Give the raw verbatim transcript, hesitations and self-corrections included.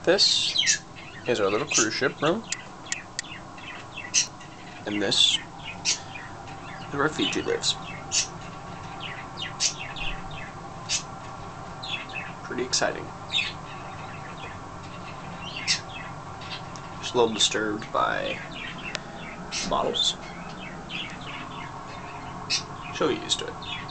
This is our little cruise ship room. And this is where Fiji lives. Pretty exciting. Just a little disturbed by bottles. She'll get used to it.